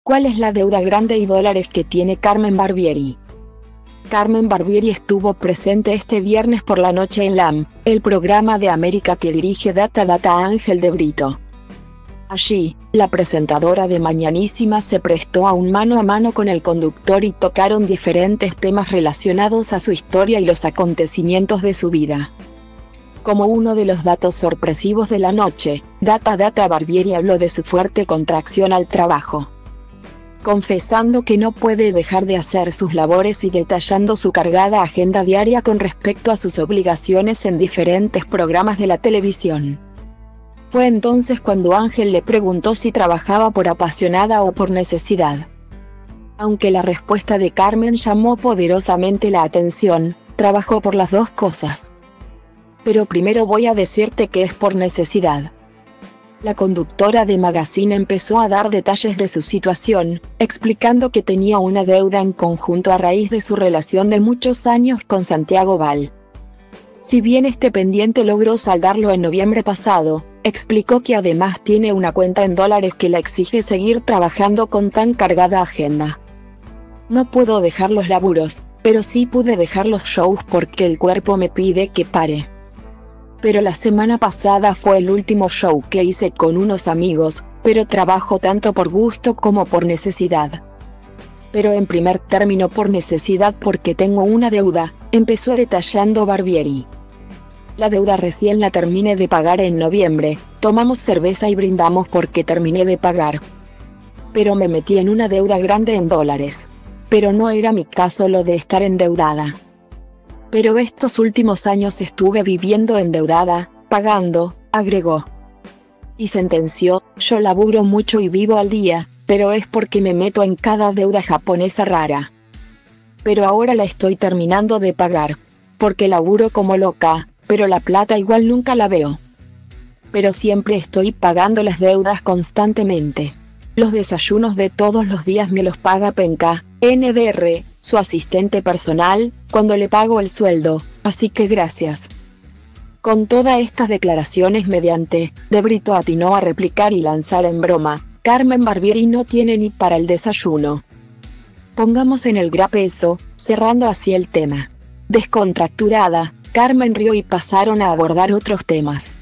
¿Cuál es la deuda grande y dólares que tiene Carmen Barbieri? Carmen Barbieri estuvo presente este viernes por la noche en LAM, el programa de América que dirige Data Ángel de Brito. Allí, la presentadora de Mañanísima se prestó a un mano a mano con el conductor y tocaron diferentes temas relacionados a su historia y los acontecimientos de su vida. Como uno de los datos sorpresivos de la noche, Data Barbieri habló de su fuerte contracción al trabajo, confesando que no puede dejar de hacer sus labores y detallando su cargada agenda diaria con respecto a sus obligaciones en diferentes programas de la televisión. Fue entonces cuando Ángel le preguntó si trabajaba por apasionada o por necesidad. Aunque la respuesta de Carmen llamó poderosamente la atención, trabajó por las dos cosas. Pero primero voy a decirte que es por necesidad. La conductora de Magazine empezó a dar detalles de su situación, explicando que tenía una deuda en conjunto a raíz de su relación de muchos años con Santiago Val. Si bien este pendiente logró saldarlo en noviembre pasado, explicó que además tiene una cuenta en dólares que la exige seguir trabajando con tan cargada agenda. No puedo dejar los laburos, pero sí pude dejar los shows porque el cuerpo me pide que pare. Pero la semana pasada fue el último show que hice con unos amigos, pero trabajo tanto por gusto como por necesidad. Pero en primer término por necesidad porque tengo una deuda, empezó detallando Barbieri. La deuda recién la terminé de pagar en noviembre, tomamos cerveza y brindamos porque terminé de pagar. Pero me metí en una deuda grande en dólares. Pero no era mi caso lo de estar endeudada. Pero estos últimos años estuve viviendo endeudada, pagando, agregó. Y sentenció, yo laburo mucho y vivo al día, pero es porque me meto en cada deuda japonesa rara. Pero ahora la estoy terminando de pagar. Porque laburo como loca, pero la plata igual nunca la veo. Pero siempre estoy pagando las deudas constantemente. Los desayunos de todos los días me los paga Penca, NDR, su asistente personal, cuando le pago el sueldo, así que gracias. Con todas estas declaraciones mediante, De Brito atinó a replicar y lanzar en broma, Carmen Barbieri no tiene ni para el desayuno. Pongamos en el graph eso, cerrando así el tema. Descontracturada, Carmen rió y pasaron a abordar otros temas.